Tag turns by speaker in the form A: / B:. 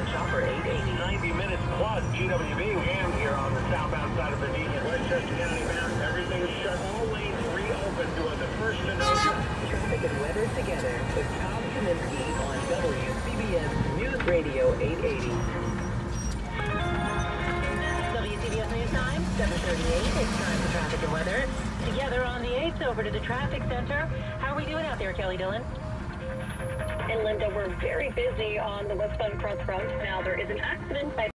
A: and Chopper 880.
B: 90 minutes plus GWB and here on the southbound side of the Virginia. Westchester County bound. Everything's shut. All lanes reopened. You are the first to know.
A: Traffic and weather together with Tom Kaminsky on WCBS News Radio 880. WCBS News Time, 7:38. It's time for traffic and weather. Together on the 8th, over to the traffic center. How are we doing out there, Kelly Dillon?
C: And Linda, we're very busy on the westbound cross roads now. There is an accident by